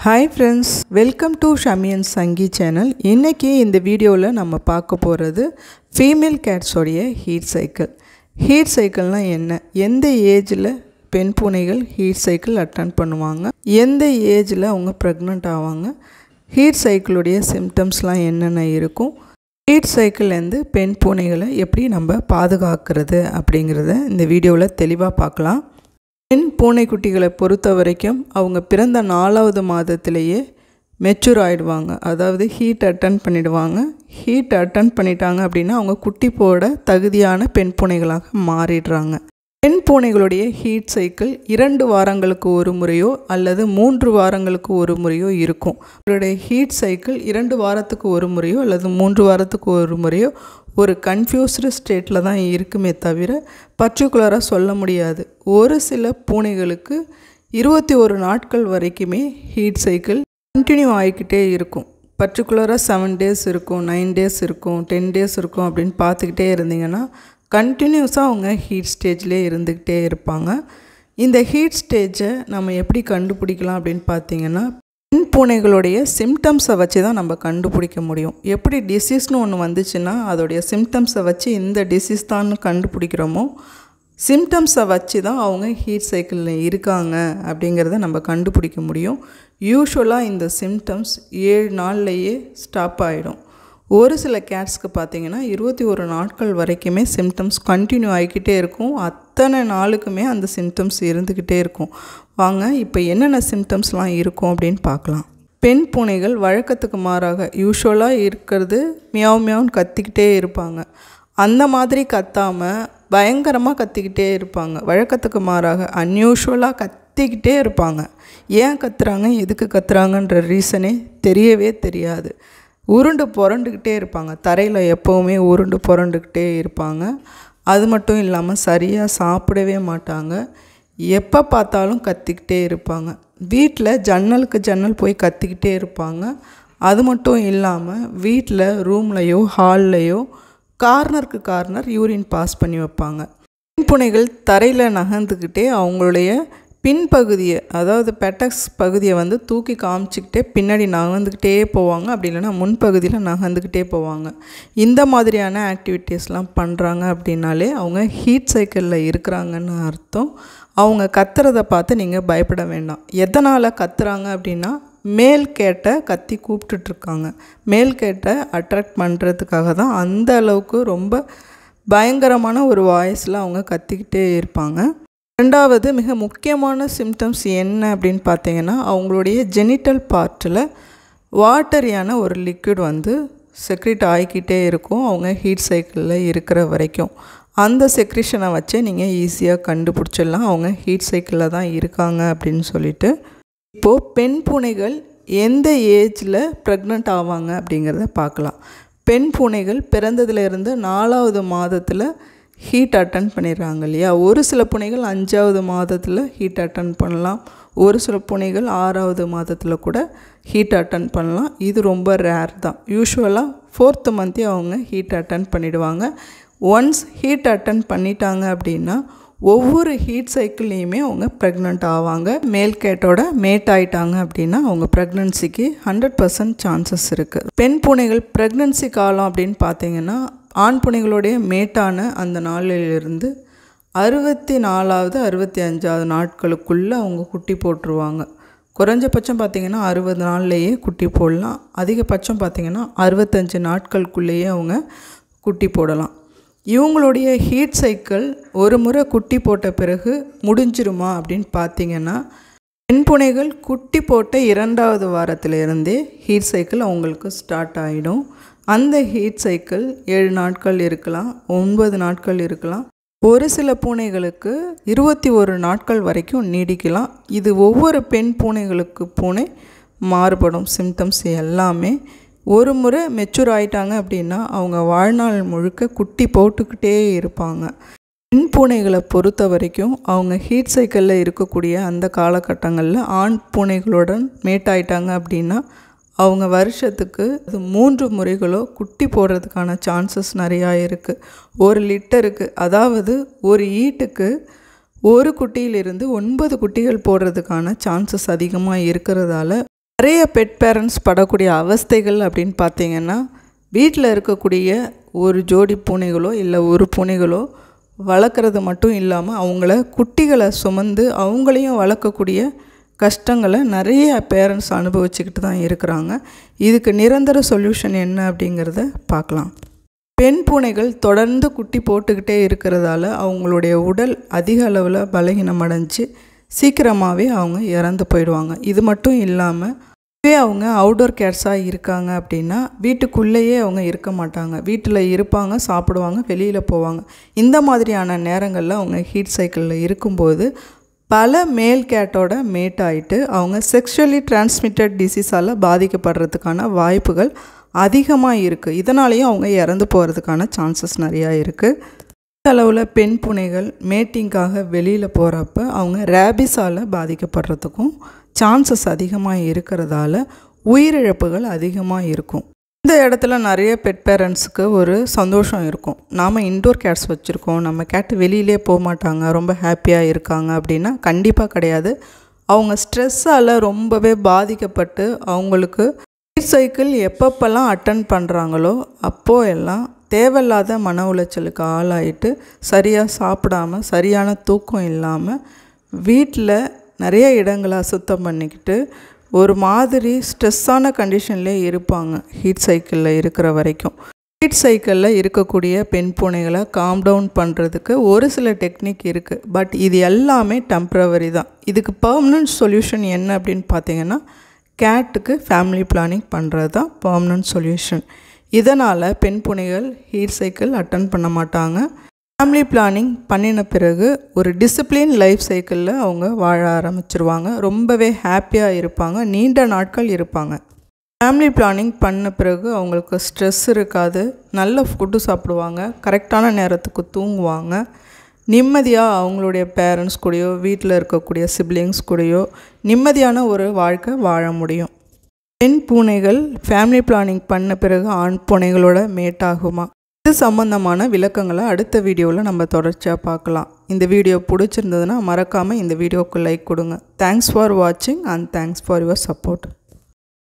Hi friends, welcome to Shami and Sangi channel. இன்னைக்கு இந்த வீடியோல நம்ம பார்க்க போறது ஃபீமேல் கேட்ஸ் உடைய ஹீட் சைக்கிள். ஹீட் சைக்கிள்னா என்ன? எந்த ஏஜ்ல பெண் பூனைகள் ஹீட் சைக்கிள் அட்டெண்ட் பண்ணுவாங்க? எந்த ஏஜ்ல அவங்க பிரெக்னன்ட் ஆவாங்க? ஹீட் சைக்கிள் உடைய சிம்டம்ஸ்லாம் என்னென்ன இருக்கும்? ஹீட் சைக்கிள் வந்து பெண் பூனைகளை எப்படி நம்ம பாதுகாக்கிறது அப்படிங்கறத இந்த வீடியோல தெளிவா பார்க்கலாம். பெண் பூனைக்குட்டிகளை பொறுத்த வரைக்கும் அவங்க பிறந்த 4வது மாதத்திலேயே மெச்சூர் ஆகிடுவாங்க. அதாவது ஹீட் அட்டெண்ட் பண்ணிடுவாங்க. ஹீட் அட்டெண்ட் பண்ணிட்டாங்க அப்படின்னா அவங்க குட்டி போட தகுதியான பெண் பூனைகளாக மாறிடுறாங்க. பெண் பூனைகளுடைய ஹீட் சைக்கிள் 2 வாரங்களுக்கு ஒரு முறையோ அல்லது 3 வாரங்களுக்கு ஒரு முறையோ இருக்கும். அவங்களுடைய ஹீட் சைக்கிள் 2 வாரத்துக்கு ஒரு முறையோ அல்லது 3 வாரத்துக்கு ஒரு முறையோ ஒரு கன்ஃபியூஸ்டு ஸ்டேட்டில் தான் இருக்குமே தவிர பர்டிகுலராக சொல்ல முடியாது. ஒரு சில பூனைகளுக்கு 21 நாட்கள் வரைக்குமே ஹீட் சைக்கிள் கண்டினியூ ஆகிக்கிட்டே இருக்கும். பர்டிகுலராக 7 டேஸ் இருக்கும், 9 டேஸ் இருக்கும், 10 டேஸ் இருக்கும் அப்படின்னு பார்த்துக்கிட்டே இருந்தீங்கன்னா கண்டினியூஸாக அவங்க ஹீட் ஸ்டேஜ்லேயே இருந்துக்கிட்டே இருப்பாங்க. இந்த ஹீட் ஸ்டேஜை நம்ம எப்படி கண்டுபிடிக்கலாம் அப்படின்னு பார்த்தீங்கன்னா பெண் பூனைகளுடைய சிம்டம்ஸை வச்சு தான் நம்ம கண்டுபிடிக்க முடியும். எப்படி டிசீஸ்னு ஒன்று வந்துச்சுன்னா அதோடைய சிம்டம்ஸை வச்சு இந்த டிசீஸ் தான் கண்டுபிடிக்கிறோமோ சிம்டம்ஸை வச்சு தான் அவங்க ஹீட் சைக்கிளில் இருக்காங்க அப்படிங்கிறத நம்ம கண்டுபிடிக்க முடியும். யூஸ்வலாக இந்த சிம்டம்ஸ் 7 நாள்லையே ஸ்டாப் ஆகிடும். ஒரு சில கேட்ஸ்க்கு பார்த்திங்கன்னா 21 நாட்கள் வரைக்குமே சிம்டம்ஸ் கண்டினியூ ஆகிக்கிட்டே இருக்கும். அத்தனை நாளுக்குமே அந்த சிம்டம்ஸ் இருந்துக்கிட்டே இருக்கும். வாங்க இப்போ என்னென்ன சிம்டம்ஸ்லாம் இருக்கும் அப்படின்னு பார்க்கலாம். பெண் பூனைகள் வழக்கத்துக்கு மாறாக யூஸ்வலாக இருக்கிறது மியாவ் மியாவ்னு கத்திக்கிட்டே இருப்பாங்க. அந்த மாதிரி கத்தாமல் பயங்கரமாக கத்திக்கிட்டே இருப்பாங்க. வழக்கத்துக்கு மாறாக அன்யூஷுவலாக கத்திக்கிட்டே இருப்பாங்க. ஏன் கத்துறாங்க, எதுக்கு கத்துறாங்கன்ற ரீசனே தெரியவே தெரியாது. உருண்டு புரண்டுக்கிட்டே இருப்பாங்க. தரையில் எப்போவுமே உருண்டு புரண்டுக்கிட்டே இருப்பாங்க. அது மட்டும் இல்லாமல் சரியாக சாப்பிடவே மாட்டாங்க. எப்போ பார்த்தாலும் கத்திக்கிட்டே இருப்பாங்க. வீட்டில் ஜன்னலுக்கு ஜன்னல் போய் கத்திக்கிட்டே இருப்பாங்க. அது மட்டும் இல்லாமல் வீட்டில் ரூம்லையோ ஹால்லையோ கார்னருக்கு கார்னர் யூரின் பாஸ் பண்ணி வைப்பாங்க. பெண் பூனைகள் தரையில் நகர்ந்துக்கிட்டே அவங்களுடைய பின்பகுதியை அதாவது பெட்டக்ஸ் பகுதியை வந்து தூக்கி காமிச்சிக்கிட்டே பின்னாடி நகர்ந்துக்கிட்டே போவாங்க. அப்படி இல்லைன்னா முன்பகுதியில் நகர்ந்துக்கிட்டே போவாங்க. இந்த மாதிரியான ஆக்டிவிட்டீஸ்லாம் பண்ணுறாங்க அப்படின்னாலே அவங்க ஹீட் சைக்கிளில் இருக்கிறாங்கன்னு அர்த்தம். அவங்க கத்துறதை பார்த்து நீங்கள் பயப்பட வேண்டாம். எதனால் கத்துறாங்க அப்படின்னா மேல் கேட்டை கத்தி கூப்பிட்டுட்ருக்காங்க. மேல் கேட்டை அட்ராக்ட் பண்ணுறதுக்காக தான் அந்த அளவுக்கு ரொம்ப பயங்கரமான ஒரு வாய்ஸில் அவங்க கத்திக்கிட்டே இருப்பாங்க. ரெண்டாவது மிக முக்கியமான சிம்டம்ஸ் என்ன அப்படின்னு பார்த்தீங்கன்னா அவங்களுடைய ஜெனிட்டல் பார்ட்டில் வாட்டரியான ஒரு லிக்விட் வந்து செக்ரேட் ஆகிக்கிட்டே இருக்கும் அவங்க ஹீட் சைக்கிளில் இருக்கிற வரைக்கும். அந்த செக்ரிஷனை வச்சே நீங்கள் ஈஸியாக கண்டுபிடிச்சிடலாம் அவங்க ஹீட் சைக்கிளில் தான் இருக்காங்க அப்படின்னு சொல்லிட்டு. இப்போது பெண் பூனைகள் எந்த ஏஜில் ப்ரெக்னென்ட் ஆவாங்க அப்படிங்கிறத பார்க்கலாம். பெண் பூனைகள் பிறந்ததுலேருந்து 4வது மாதத்தில் ஹீட் அட்டெண்ட் பண்ணிடுறாங்க இல்லையா. ஒரு சில பூனைகள் 5வது மாதத்தில் ஹீட் அட்டெண்ட் பண்ணலாம். ஒரு சில பூனைகள் 6வது மாதத்தில் கூட ஹீட் அட்டெண்ட் பண்ணலாம். இது ரொம்ப ரேர் தான். யூஸ்வலாக 4th மந்த்தே அவங்க ஹீட் அட்டெண்ட் பண்ணிவிடுவாங்க. ஒன்ஸ் ஹீட் அட்டெண்ட் பண்ணிட்டாங்க அப்படின்னா ஒவ்வொரு ஹீட் சைக்கிள்லேயுமே அவங்க ப்ரெக்னென்ட் ஆவாங்க. மேல் கேட்டோட மேட் ஆகிட்டாங்க அப்படின்னா அவங்க ப்ரெக்னன்சிக்கு 100% சான்சஸ் இருக்குது. பெண் பூனைகள் ப்ரெக்னன்சி காலம் அப்படின்னு பார்த்தீங்கன்னா ஆண் பூனைகளுடைய மேட்டான அந்த நாளிலிருந்து 64வது 65வது நாட்களுக்குள்ளே அவங்க குட்டி போட்டுருவாங்க. குறைஞ்சபட்சம் பார்த்திங்கன்னா 60 நாள்லேயே குட்டி போடலாம். அதிகபட்சம் பார்த்திங்கன்னா 65 நாட்களுக்குள்ளேயே அவங்க குட்டி போடலாம். இவங்களுடைய ஹீட் சைக்கிள் ஒரு முறை குட்டி போட்ட பிறகு முடிஞ்சிருமா அப்படின்னு பார்த்திங்கன்னா பெண் பூனைகள் குட்டி போட்ட 2வது வாரத்திலிருந்தே ஹீட் சைக்கிள் அவங்களுக்கு ஸ்டார்ட் ஆகிடும். அந்த ஹீட் சைக்கிள் 7 நாட்கள் இருக்கலாம், 9 நாட்கள் இருக்கலாம். ஒரு சில பூனைகளுக்கு 21 நாட்கள் வரைக்கும் நீடிக்கலாம். இது ஒவ்வொரு பெண் பூனை மாறுபடும். சிம்டம்ஸ் எல்லாமே ஒரு முறை மெச்சூர் ஆகிட்டாங்க அப்படின்னா அவங்க வாழ்நாள் முழுக்க குட்டி போட்டுக்கிட்டே இருப்பாங்க. பெண் பூனைகளை பொறுத்த வரைக்கும் அவங்க ஹீட் சைக்கிளில் இருக்கக்கூடிய அந்த காலகட்டங்களில் ஆண் பூனைகளுடன் மேட் ஆகிட்டாங்க அப்படின்னா அவங்க வருஷத்துக்கு 3 முறைகளோ குட்டி போடுறதுக்கான சான்சஸ் நிறையா இருக்குது. 1 லிட்டருக்கு அதாவது ஒரு ஈட்டுக்கு ஒரு குட்டியிலிருந்து 9 குட்டிகள் போடுறதுக்கான சான்சஸ் அதிகமாக இருக்கிறதால நிறைய பெட் பேரண்ட்ஸ் படக்கூடிய அவஸ்தைகள் அப்படின்னு பார்த்தீங்கன்னா, வீட்டில் இருக்கக்கூடிய ஒரு ஜோடி பூனைகளோ இல்லை ஒரு பூனைகளோ வளர்க்குறது மட்டும் இல்லாமல் அவங்கள குட்டிகளை சுமந்து அவங்களையும் வளர்க்கக்கூடிய கஷ்டங்களை நிறைய பேரண்ட்ஸ் அனுபவிச்சுக்கிட்டு தான் இருக்கிறாங்க. இதுக்கு நிரந்தர சொல்யூஷன் என்ன அப்படிங்கிறத பார்க்கலாம். பெண் பூனைகள் தொடர்ந்து குட்டி போட்டுக்கிட்டே இருக்கிறதால அவங்களுடைய உடல் அதிக அளவில் பலகீனம் அடைஞ்சு சீக்கிரமாகவே அவங்க இறந்து போயிடுவாங்க. இது மட்டும் இல்லாமல் அவங்க அவுட்டோர் கேட்ஸாக இருக்காங்க அப்படின்னா வீட்டுக்குள்ளேயே அவங்க இருக்க மாட்டாங்க. வீட்டில் இருப்பாங்க, சாப்பிடுவாங்க, வெளியில் போவாங்க. இந்த மாதிரியான நேரங்களில் அவங்க ஹீட் சைக்கிளில் இருக்கும்போது பல மேல் கேட்டோட மேட் ஆகிட்டு அவங்க செக்ஷுவலி டிரான்ஸ்மிட்டட் டிசீஸால் பாதிக்கப்படுறதுக்கான வாய்ப்புகள் அதிகமாக இருக்குது. இதனாலேயும் அவங்க இறந்து போகிறதுக்கான சான்சஸ் நிறையா இருக்குது. அளவில் பெண் பூனைகள் மேட்டிங்காக வெளியில் போகிறப்ப அவங்க ரேபிஸால் பாதிக்கப்படுறதுக்கும் சான்சஸ் அதிகமாக இருக்கிறதால உயிரிழப்புகள் அதிகமாக இருக்கும். இந்த இடத்துல நிறைய பெட் பேரண்ட்ஸுக்கு ஒரு சந்தோஷம் இருக்கும். நாம் இன்டோர் கேட்ஸ் வச்சுருக்கோம், நம்ம கேட்டு வெளியிலே போக மாட்டாங்க, ரொம்ப ஹாப்பியாக இருக்காங்க அப்படின்னா கண்டிப்பாக கிடையாது. அவங்க ஸ்ட்ரெஸ்ஸால் ரொம்பவே பாதிக்கப்பட்டு அவங்களுக்கு ஹீட் சைக்கிள் எப்பப்பெல்லாம் அட்டன் பண்ணுறாங்களோ அப்போது எல்லாம் தேவையில்லாத மன உளைச்சலுக்கு ஆளாயிட்டு சரியாக சாப்பிடாமல் சரியான தூக்கம் இல்லாமல் வீட்டில் நிறைய இடங்களை சுத்தம் பண்ணிக்கிட்டு ஒரு மாதிரி ஸ்ட்ரெஸ்ஸான கண்டிஷன்லேயே இருப்பாங்க ஹீட் சைக்கிளில் இருக்கிற வரைக்கும். ஹீட் சைக்கிளில் இருக்கக்கூடிய பெண் பூனைகளை காம் டவுன் பண்ணுறதுக்கு ஒரு சில டெக்னிக் இருக்குது. பட் இது எல்லாமே டெம்ப்ரவரி தான். இதுக்கு பெர்மனன்ட் சொல்யூஷன் என்ன அப்படின்னு பார்த்தீங்கன்னா, கேட்டுக்கு ஃபேமிலி பிளானிங் பண்ணுறது தான் பெர்மனன்ட் சொல்யூஷன். இதனால் பெண் பூனைகள் ஹீட் சைக்கிள் அட்டன் பண்ண மாட்டாங்க. ஃபேமிலி பிளானிங் பண்ணின பிறகு ஒரு டிசிப்ளின் லைஃப் சைக்கிளில் அவங்க வாழ ஆரம்பிச்சிருவாங்க. ரொம்பவே ஹாப்பியாக இருப்பாங்க, நீண்ட நாட்கள் இருப்பாங்க. ஃபேமிலி பிளானிங் பண்ண பிறகு அவங்களுக்கு ஸ்ட்ரெஸ் இருக்காது, நல்ல ஃபுட்டு சாப்பிடுவாங்க, கரெக்டான நேரத்துக்கு தூங்குவாங்க, நிம்மதியாக அவங்களுடைய பேரண்ட்ஸ் கூடயோ வீட்டில் இருக்கக்கூடிய சிப்ளிங்ஸ் கூடயோ நிம்மதியான ஒரு வாழ்க்கை வாழ முடியும். பெண் பூனைகள் ஃபேமிலி பிளானிங் பண்ண பிறகு ஆண் பூனைகளோட மேட் ஆகுமா? இது சம்பந்தமான விளக்கங்களை அடுத்த வீடியோவில் நம்ம தொடர்ச்சியாக பார்க்கலாம். இந்த வீடியோ பிடிச்சிருந்ததுன்னா மறக்காமல் இந்த வீடியோவுக்கு லைக் கொடுங்க. தேங்க்ஸ் ஃபார் வாட்சிங் and thanks for your support.